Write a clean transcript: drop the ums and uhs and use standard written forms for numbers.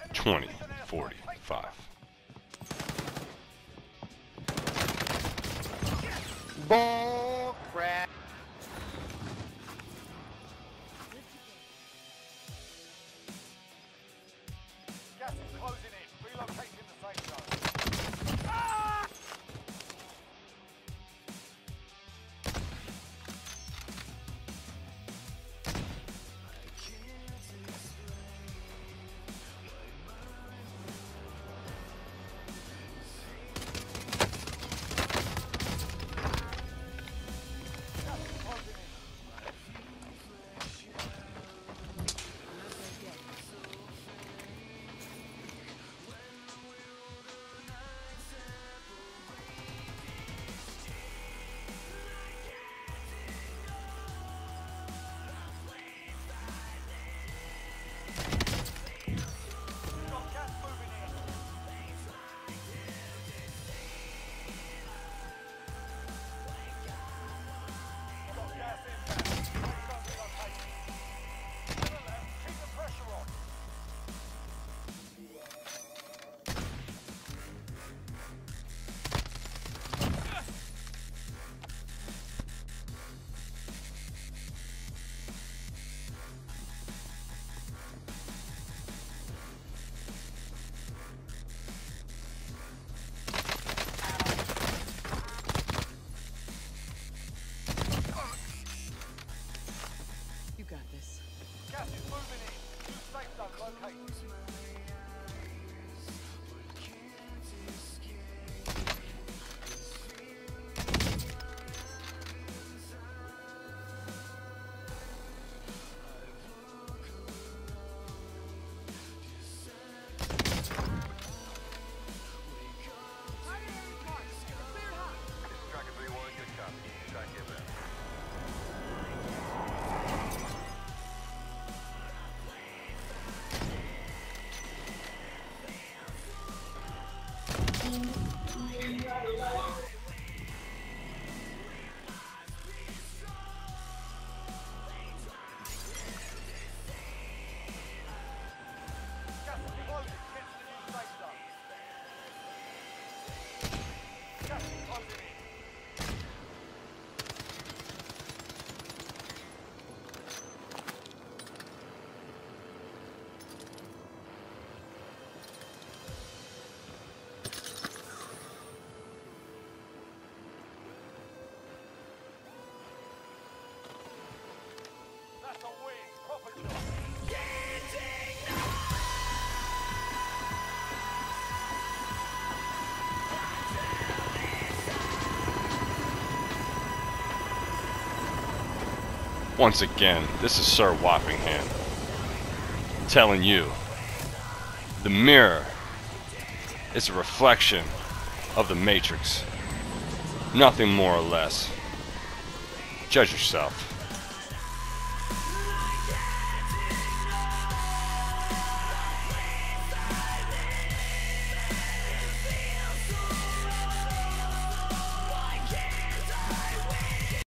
20, 45. Bull crap. Gas is closing in. Relocating the safe zone. Ah! You got this. Gas is moving in. New safe zone located. Tracker 3-1, good copy. Track inbound. Gas is closing. Get to the new safe zone. Gas is closing in. That's a win. Proper job. Once again, this is Sir Wappingham telling you the mirror is a reflection of the Matrix. Nothing more or less. Judge yourself.